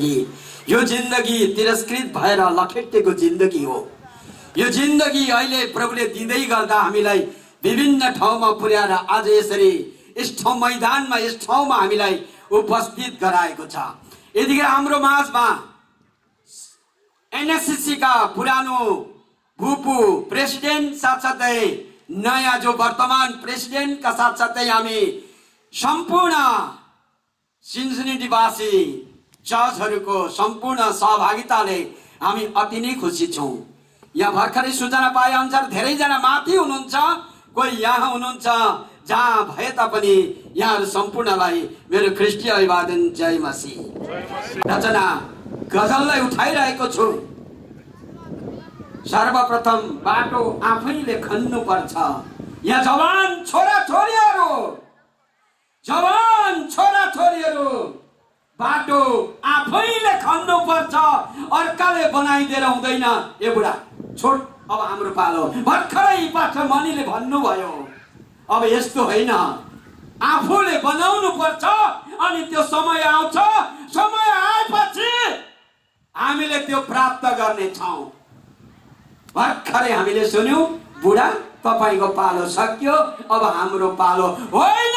जिन्दगी, यो जिन्दगी तिरस्कृत भएर लखेटेको जिन्दगी हो। यो जिन्दगी अहिले प्रभुले दिँदै गर्दा हामीलाई विभिन्न ठाउँमा पुर्याएर आज यसरी यस ठाउँ मैदानमा यस ठाउँमा हामीलाई उपस्थित गराएको छ। यतिखेर हाम्रो माझमा एनएसएससी का पुरानो भूपू प्रेसिडेन्ट साथसाथै नयाँ जो वर्तमान प्रेसिडेन्ट का साथसाथै हामी सम्पूर्ण सिन्सिनेटीवासी चर्चहरूको सम्पूर्ण सहभागिताले हामी अति नै खुसी छौं। यहाँ भर्खरै सूचना पाए अनुसार धेरैजना माथि हुनुहुन्छ, कोही यहाँ हुनुहुन्छ। जहाँ भए तापनि यहाँहरू सम्पूर्णलाई मेरो ख्रिस्टीय अभिवादन, जय मसीह। रचना गजललाई उठाइरहेको छु। सर्वप्रथम बाटो आफैले खन्नु पर्छ। यहाँ जवान छोरा छोरीहरू बाटो आफैले खन्नु पर्छ, अर्काले बनाइदिएर हुँदैन। ए बुढा छोड, अब हाम्रो पालो। भर्खरै पास्टर मणिले भन्नुभयो, अब यस्तो होइन, आफूले बनाउनु पर्छ अनि त्यो समय आउँछ। समय आएपछि हामीले त्यो प्राप्त गर्नेछौँ। भर्खरै हामीले सुन्यौं, बुढा तपाईको पालो सक्यो, अब हाम्रो पालो होइन।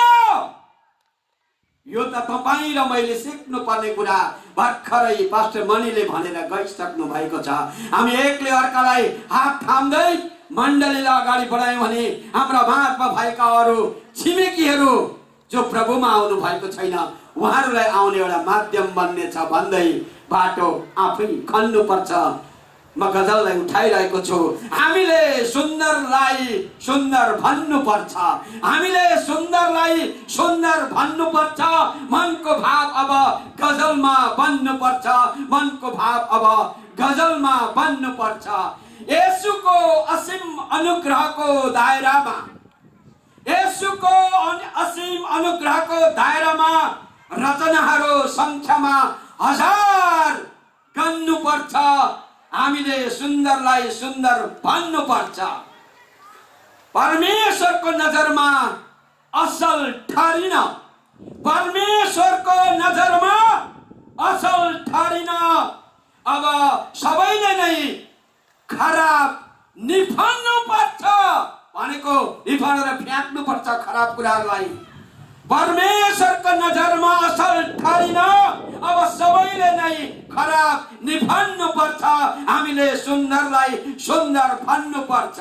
यो त तपाईँ र मैले सिक्नु पर्ने कुरा भर्खरै पास्टर मणिले भनेर गइसक्नु भएको छ। हामी एकले अर्कालाई हात थाम्दै मण्डलीलाई अगाडि बढायौं भने हाम्रा माझमा भएका अरू छिमेकीहरू जो प्रभुमा आउनु भएको छैन उहाँहरूलाई आउने एउटा माध्यम बन्नेछ भन्दै बाटो आफै खन्नु पर्छ। म गजललाई उठाइरहेको छु। हामीले सुन्दरलाई सुन्दर भन्नु पर्छ, हामीले सुन्दरलाई सुन्दर भन्नु पर्छ। मनको भाव अब गजलमा बन्नु पर्छ, मनको भाव अब गजलमा बन्नु पर्छ। येशूको असीम अनुग्रहको दायरामा, येशूको असीम अनुग्रहको दायरामा रचनाहरू संख्यामा 1000 गन्नु पर्छ। हामीले सुन्दरलाई सुन्दर भन्नु पर्छ। परमेश्वरको नजरमा असल ठहरिन, परमेश्वरको नजरमा असल ठहरिन। अब सबैले नै खराब निफाल्नु पर्छ भनेको निफालेर फ्याँक्नु पर्छ खराब कुराहरूलाई। परमेश्वरको नजरमा असल ठहरिन, अब सबैले नै खराब निफाल्नु पर्छ। हामीले सुन्दरलाई सुन्दर भन्नु पर्छ।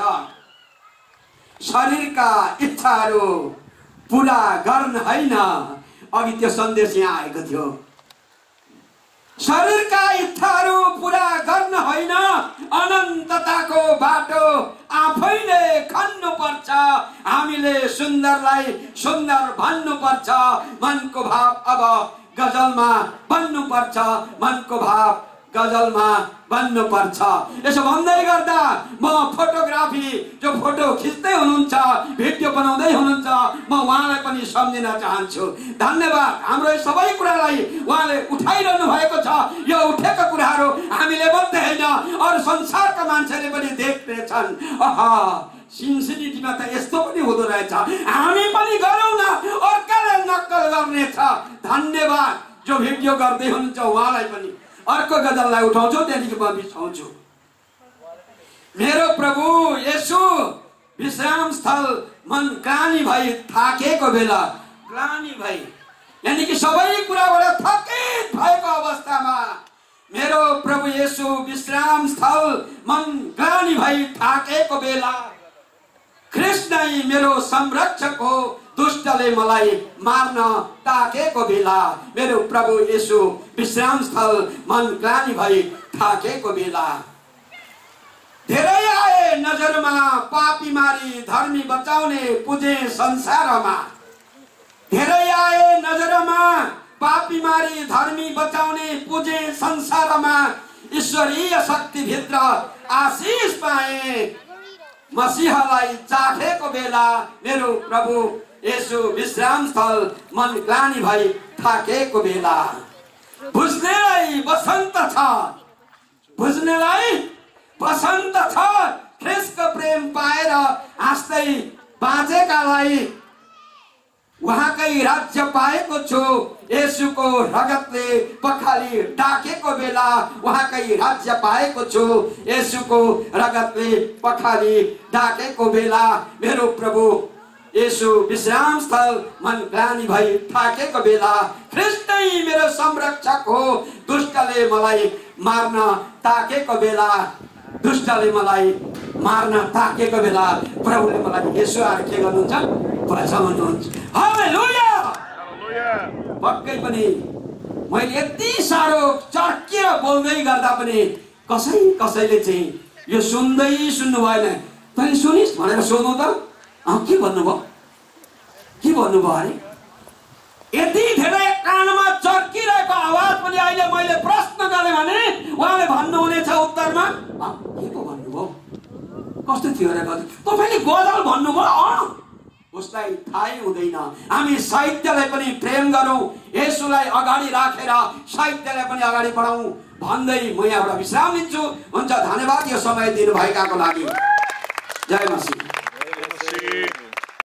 शरीरका इच्छाहरू पूरा गर्न होइन, अघि त्यो सन्देश यहाँ आएको थियो। शरीरका इच्छाहरू पूरा गर्न होइन, अनन्तताको बाटो आफैले खन्नु पर्छ। हामीले सुन्दरलाई सुन्दर भन्नु पर्छ। मनको भाव अब गजलमा बन्नु पर्छ, मनको भाव गजलमा बन्नु पर्छ। यसो भन्दै गर्दा म फोटोग्राफी जो फोटो खिच्दै हुनुहुन्छ, भिडियो बनाउँदै हुनुहुन्छ, म उहाँलाई पनि सम्झिन चाहन्छु। धन्यवाद। हाम्रो सबै कुरालाई उहाँले उठाइरहनु भएको छ। यो उठेको कुराहरू हामीले मात्रै होइन, अरू संसारका मान्छेले पनि देख्नेछन्। सिन्सिनेटीमा त यस्तो पनि हुँदो रहेछ, हामी पनि गरौँ न, अर्काले नक्कल गर्नेछ। धन्यवाद। जो भिडियो गर्दै हुनुहुन्छ उहाँलाई पनि। अर्को गजललाई उठाउँछु, त्यहाँदेखि म बिछाउँछु। मेरो प्रभु येशू विश्राम स्थल मन ग्लानी भई थाकेको बेला, ग्लानी भई यानी कि सबै कुराबाट थकित भएको अवस्थामा मेरो प्रभु येशू विश्राम स्थल मन ग्लानी भई थाकेको बेला, ख्रीष्ट नै मेरो संरक्षक हो, दुष्टले मलाई मार्न ताकेको बेला, मेरो प्रभु येशू विश्राम स्थल मन ग्लानी भई थाकेको बेला। धेरै आए नजरमा पापी मारी धर्मी बचाउने पुजे संसारमा, धेरै आए नजरमा पापी मारी धर्मी बचाउने पुजे संसारमा, ईश्वरीय शक्ति भित्र आशीष पाए मसीहलाई चाखेको बेला, मेरो प्रभु येशू विश्राम स्थल मन ग्लानी भई थाकेको बेला। बुझ्नेलाई बसन्त छ, बुझ्नेलाई बसन्त छ, ख्रीष्टको प्रेम पाएर हाँस्दै बाँचेकालाई उहाँकै राज्य पाएको छु। येशूको रगतले पखाली ढाकेको बेला उहाँकै राज्य पाएको छु। येशूको रगतले पखाली ढाकेको बेला मेरो प्रभु येशू विश्राम स्थल मन ग्लानि भई थाकेको बेला ख्रीष्टै मेरो संरक्षक हो। दुष्टले मलाई मार्न ताकेको बेला, दुष्टले मलाई मार्न ताकेको बेला प्रभुले मलाई येशू आएर के गर्नुहुन्छ? बचाउनुहुन्छ। हालेलुया। पक्कै पनि मैले यति साह्रो चर्केर बोल्दै गर्दा पनि कसैले चाहिँ यो सुन्नु भएन। तैँले सुनिस् भनेर सोध्नु त के भन्नुभयो? के भन्नुभयो अरे? यति धेरै कानमा चर्किरहेको आवाज पनि अहिले मैले प्रश्न गरेँ भने उहाँले भन्नुहुनेछ उत्तरमा के पो भन्नुभयो? कस्तो थियो अरे? तपाईँले गजल भन्नुभयो? उसलाई थाहै हुँदैन। हामी साहित्यलाई पनि प्रेम गरौँ, येशूलाई अगाडि राखेर साहित्यलाई पनि अगाडि बढाउँ भन्दै म यहाँबाट विश्राम लिन्छु। हुन्छ, धन्यवाद यो समय दिनुभएकाको लागि। जय मसीह।